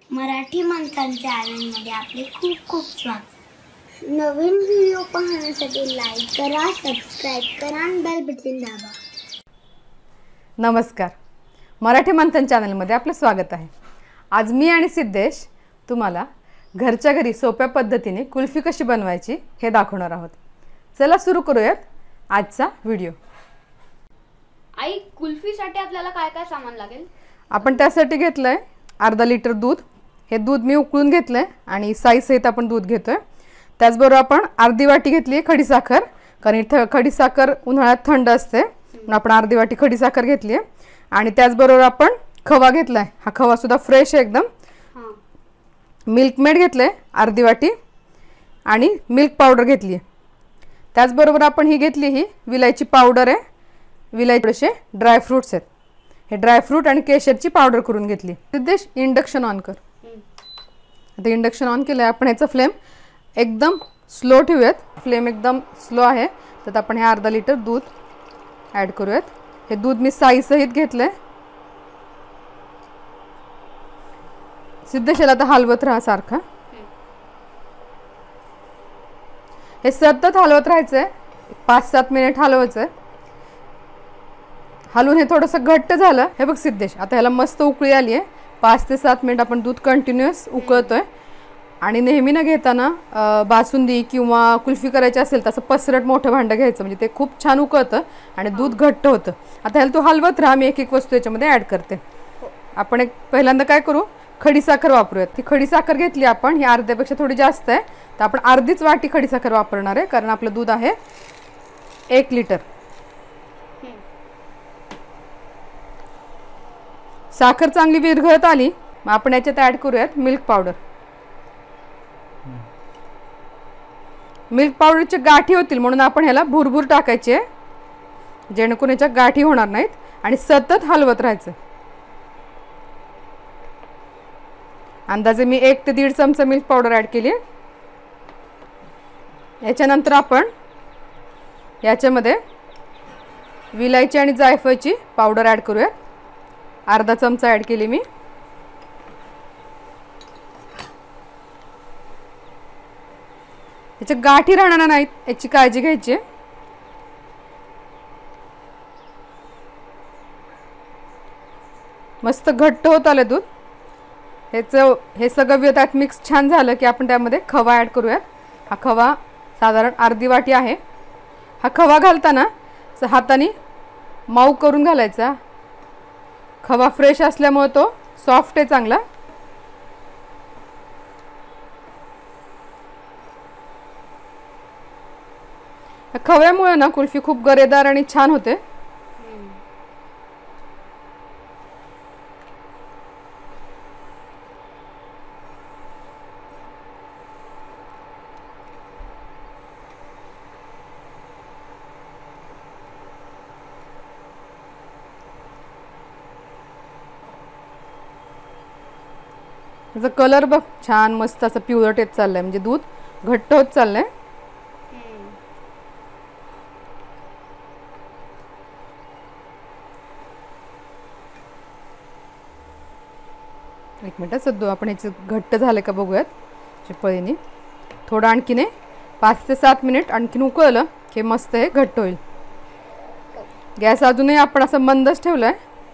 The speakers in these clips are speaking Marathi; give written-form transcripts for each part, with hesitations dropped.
मराठी माणसांच्या चॅनलमध्ये आपले खूप खूप स्वागत। नवीन व्हिडिओ पाहण्यासाठी लाईक करा, सबस्क्राइब करा आणि बेल बटन दाबा। नमस्कार, मराठी मंथन चॅनलमध्ये आपलं स्वागत आहे। आज मी आणि सिद्धेश तुम्हाला घरच्या घरी सोप्या पद्धतीने कुल्फी कशी बनवायची हे दाखवणार आहोत। चला सुरू करूयात आजचा व्हिडिओ। आई, कुल्फीसाठी आपल्याला काय काय सामान लागेल? आपण त्यासाठी घेतलंय अर्धा लिटर दूध। हे दूध मी उकळून घेतलंय आणि साई सहित आपण दूध घेतोय। त्याचबरोबर आपण अर्धी वाटी घेतली खडीसाखर, कारण खडीसाखर उन्हाळ्यात थंड असते म्हणून आपण अर्धी वाटी खडीसाखर घेतली आहे। आणि त्याचबरोबर आपण खवा घेतलाय, हा खवा सुद्धा फ्रेश आहे एकदम। मिल्क मेड घेतले अर्धी वाटी आणि मिल्क पावडर घेतली आहे। त्याचबरोबर आपण ही घेतली ही विलायची पावडर आहे, विलायचे ड्राय फ्रूट्स आहेत। हे ड्राय फ्रूट आणि केशरची पावडर करून घेतली। सिद्धेश इंडक्शन ऑन कर। आता इंडक्शन ऑन केलं आहे आपण। ह्याचा फ्लेम एकदम स्लो ठेवूयात, फ्लेम एकदम स्लो आहे। तर आपण हे अर्धा लिटर दूध ॲड करूयात। हे दूध मी साई सहित घेतलंय। सिद्धेशाला आता हलवत राहा सारखा। हे सतत हलवत राहायचंय, 5-7 मिनिट हलवायचंय। हलवून हे थोडंसं घट्ट झालं, हे बघ सिद्धेश, आता ह्याला मस्त उकळी आली आहे। 5 ते 7 मिनिट आपण दूध कंटिन्युअस उकळतोय। आणि नेहमी न घेताना बासुंदी किंवा कुल्फी करायची असेल तसं पसरट मोठं भांडं घ्यायचं, म्हणजे ते खूप छान उकळतं आणि दूध घट्ट होतं। आता ह्याला तू हलवत राहा, मी एक एक वस्तू याच्यामध्ये ॲड करते। आपण एक पहिल्यांदा काय करू, खडीसाखर वापरूयात। ती खडीसाखर घेतली आपण, ही अर्ध्यापेक्षा थोडी जास्त आहे, तर आपण अर्धीच वाटी खडीसाखर वापरणार आहे, कारण आपलं दूध आहे 1 लिटर। साखर चांगली विरघळत आली, मग आपण याच्यात ॲड करूयात मिल्क पावडर। मिल्क पावडरच्या गाठी होतील म्हणून आपण ह्याला भुरभुर टाकायची आहे, जेणेकरून याच्या गाठी होणार नाहीत। आणि सतत हलवत राहायचं। अंदाजे मी 1 ते 1.5 चमचा मिल्क पावडर ॲड केली आहे। याच्यानंतर आपण याच्यामध्ये विलायची आणि जायफळची पावडर ॲड करूयात। अर्धा चमचा ॲड केली मी। याच्या गाठी राहणार नाहीत याची काळजी घ्यायची आहे। मस्त घट्ट होत आलं दूध। हे सगळं त्यात मिक्स छान झालं की आपण त्यामध्ये खवा ॲड करूयात। हा खवा साधारण अर्धी वाटी आहे। हा खवा घालताना हाताने मऊ करून घालायचा। खवा फ्रेश असल्यामुळे तो सॉफ्ट आहे चांगला। खव्यामुळे ना कुल्फी खूप गरेदार आणि छान होते। त्याचा कलर बघ छान मस्त असं पिवळट येत चाललंय, म्हणजे दूध घट्ट होत चाललंय। एक मिनिट सध्या आपण ह्याचं घट्ट झालं का बघूयात पळीने। थोडं आणखीन 5 ते 7 मिनिट आणखीन उकळलं की मस्त हे घट्ट होईल। गॅस अजूनही आपण असं मंदच ठेवलाय।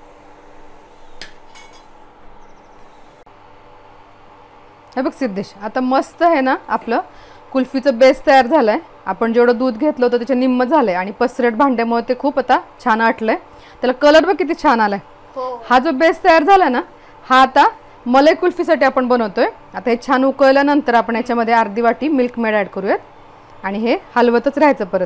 हे बघ सिद्धेश, आता मस्त आहे ना आपलं कुल्फीचं बेस तयार झालंय। आपण जेवढं दूध घेतलं होतं त्याच्या निम्म झालंय आणि पसरट भांड्यामुळे ते खूप आता छान आटलंय। त्याला कलर बघ किती छान आलाय। हा जो बेस तयार झाला ना, हा आता मलाई कुल्फीसाठी आपण बनवतोय। आता हे छान उकळल्यानंतर आपण याच्यामध्ये अर्धी वाटी मिल्क मेड ॲड करूयात आणि हे हलवतच राहायचं परत।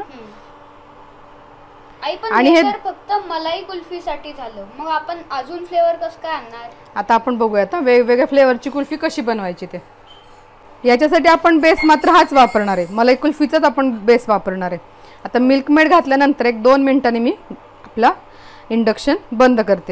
आणि हे फक्त मलाई कुल्फीसाठी झालं, मग आपण अजून फ्लेवर कसं काय आणणार? आता आपण बघूयात वेगवेगळ्या फ्लेवरची कुल्फी कशी बनवायची ते। याच्यासाठी आपण बेस मात्र हाच वापरणार आहे, मलाई कुल्फीचाच आपण बेस वापरणार आहे। आता मिल्क मेड घातल्यानंतर 1-2 मिनिटांनी मी आपला इंडक्शन बंद करते।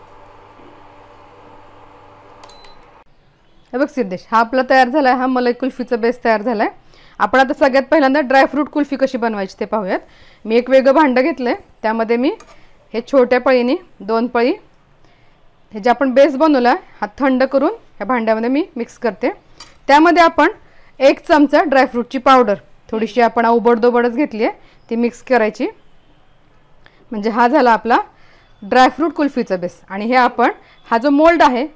हे बघ सिद्धेश, हा आपला तयार झालाय, हा मलाई कुल्फीचा बेस तयार झालाय। आपण आता सगळ्यात पहिल्यांदा ड्रायफ्रूट कुल्फी कशी बनवायची ते पाहूयात। मी एक वेगळं भांडं घेतलंय, त्यामध्ये मी हे छोट्या पळीने 2 पळी हे जे आपण बेस बनवला हा थंड करून ह्या भांड्यामध्ये मी मिक्स करते. त्यामध्ये आपण 1 चमचा ड्रायफ्रूटची पावडर थोडीशी आपण उबडदोबडच घेतली आहे ती मिक्स करायची. म्हणजे हा झाला आपला ड्रायफ्रूट कुल्फीचा बेस. आणि हे आपण हा जो मोल्ड आहे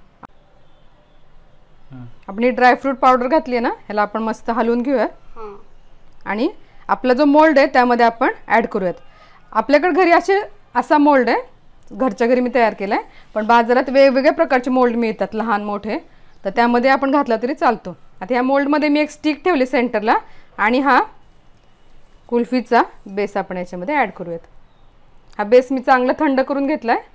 आपण ड्रायफ्रूट पावडर घातली आहे ना ह्याला आपण मस्त हलवून घेऊयात आणि आपला जो मोल्ड आहे त्यामध्ये आपण ॲड करूयात. आपल्याकडे घरी असा मोल्ड आहे घरच्या घरी मी तयार केला आहे पण बाजारात वेगवेगळ्या प्रकारचे मोल्ड मिळतात लहान मोठे तर त्यामध्ये आपण घातला तरी चालतो. आता ह्या मोल्डमध्ये मी एक स्टिक ठेवली सेंटरला आणि हा कुल्फीचा बेस आपण याच्यामध्ये ॲड करूयात. हा बेस मी चांगला थंड करून घेतला आहे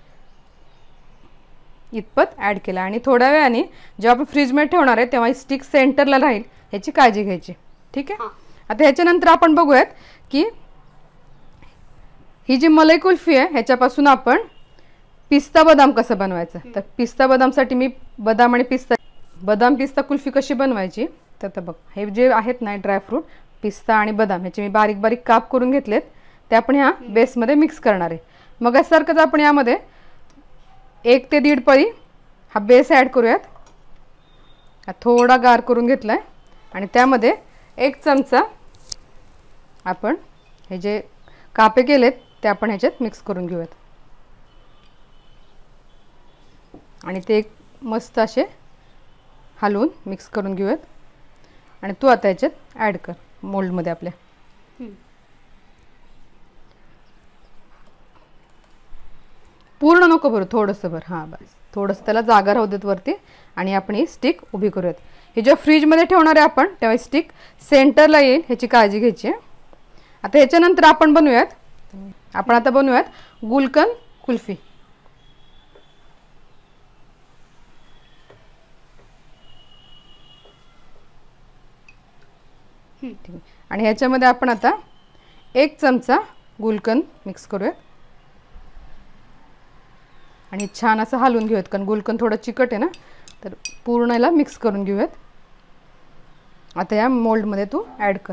इतपत ॲड केला आणि थोड्या वेळाने जेव्हा आपण फ्रीजमध्ये ठेवणार आहे तेव्हा स्टिक सेंटरला राहील ह्याची काळजी घ्यायची. ठीक आहे. आता ह्याच्यानंतर आपण बघूयात की ही जी मलाई कुल्फी आहे ह्याच्यापासून आपण पिस्ता बदाम कसं बनवायचं. तर पिस्ता बदामसाठी मी बदाम पिस्ता कुल्फी कशी बनवायची तर बघ हे जे आहेत ना ड्रायफ्रूट पिस्ता आणि बदाम ह्याचे मी बारीक बारीक काप करून घेतलेत ते आपण ह्या बेसमध्ये मिक्स करणार आहे. मग यासारखंच आपण यामध्ये 1 ते 1.5 पळी हा बेस ॲड करूयात. हा थोडा गार करून घेतला आहे आणि त्यामध्ये 1 चमचा आपण हे जे कापे केलेत ते आपण ह्याच्यात मिक्स करून घेऊयात आणि ते मस्त असे हलवून मिक्स करून घेऊयात. आणि तू आता ह्याच्यात ॲड कर मोल्डमध्ये आपल्या. पूर्ण नको भरू थोडंसं भर. हां बस थोडंसं त्याला जागा राहू देत वरती आणि आपण ही स्टिक उभी करूयात. हे जेव्हा फ्रीजमध्ये ठेवणार आहे आपण तेव्हा स्टिक सेंटरला येईल ह्याची काळजी घ्यायची आहे. आता ह्याच्यानंतर आपण बनवूयात गुलकंद कुल्फी. आणि ह्याच्यामध्ये आपण आता 1 चमचा गुलकंद मिक्स करूयात आणि छान असं हलवून घेऊयात कारण गुलकंद थोडं चिकट आहे ना तर पूर्ण याला मिक्स करून घेऊयात. आता या मोल्डमध्ये तू ॲड कर.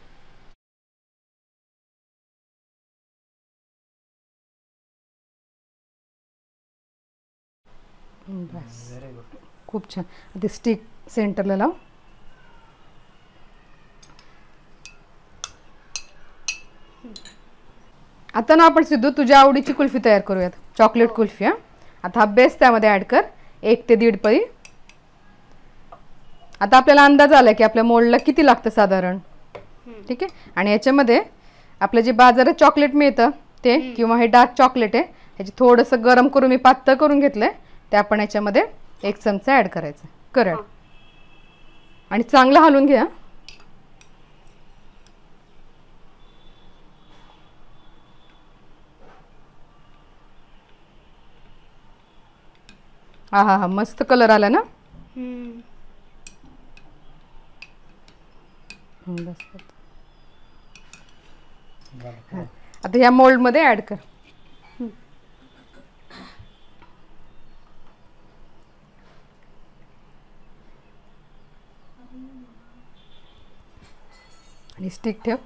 बस खूप छान. आता स्टिक सेंटरला लाव. आता ना आपण सिद्धू तुझ्या आवडीची कुल्फी तयार करूयात चॉकलेट कुल्फी. आता हा बेस त्यामध्ये ॲड कर 1 ते 1.5 पळी. आता आपल्याला अंदाज आला की आपल्या मोल्डला किती लागतं साधारण. ठीक आहे. आणि याच्यामध्ये आपलं जे बाजारात चॉकलेट मिळतं ते किंवा हे डार्क चॉकलेट आहे ह्याची थोडंसं गरम करून मी पातळ करून घेतलंय ते आपण याच्यामध्ये 1 चमचा ॲड करायचं. कर आणि चांगलं हलवून घ्या. हा मस्त कलर आला ना. बस आता ह्या मोल्ड मध्ये ऍड कर. आणि स्टिक ठेव.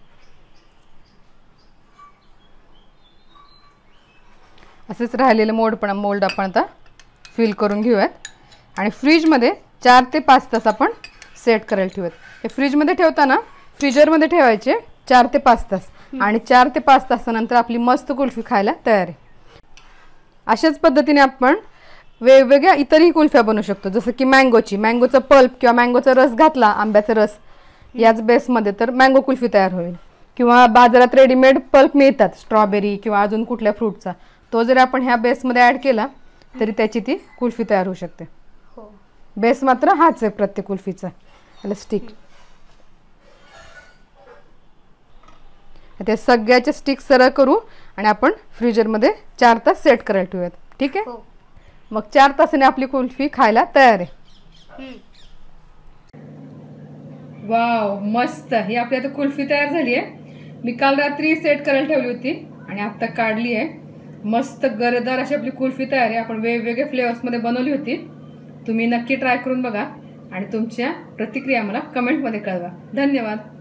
असेच राहिलेलं मोल्ड आपण आता फिल करून घेऊयात आणि फ्रीजमध्ये 4 ते 5 तास आपण सेट करायला ठेवूयात. हे फ्रीजमध्ये ठेवताना फ्रीजरमध्ये ठेवायचे 4 ते 5 तास आणि 4 ते 5 तासानंतर आपली मस्त कुल्फी खायला तयार आहे. अशाच पद्धतीने आपण वेगवेगळ्या इतरही कुल्फ्या बनवू शकतो. जसं की मँगोचा पल्प किंवा मँगोचा रस घातला, आंब्याचा रस याच बेसमध्ये तर मँगो कुल्फी तयार होईल. किंवा बाजारात रेडीमेड पल्प मिळतात स्ट्रॉबेरी किंवा अजून कुठल्या फ्रूटचा, तो जर आपण ह्या बेसमध्ये ॲड केला तरी त्याची ती कुल्फी तयार होऊ शकते. बेस मात्र हाच आहे प्रत्येक कुल्फीचा. याला स्टिक त्या सगळ्याच्या स्टिक सरळ करू आणि आपण फ्रीजरमध्ये 4 तास सेट करायला ठेवूयात. ठीक आहे. मग 4 तासाने आपली कुल्फी खायला तयार आहे. वाव मस्त. ही आपली आता कुल्फी तयार झाली आहे. मी काल रात्री सेट करायला ठेवली होती आणि आता काढली आहे. मस्त गरेदार अशी आपली कुल्फी तयार आहे. आपण वेगवेगळ्या फ्लेवर्समध्ये बनवली होती. तुम्ही नक्की ट्राय करून बघा आणि तुमच्या प्रतिक्रिया मला कमेंटमध्ये कळवा. धन्यवाद.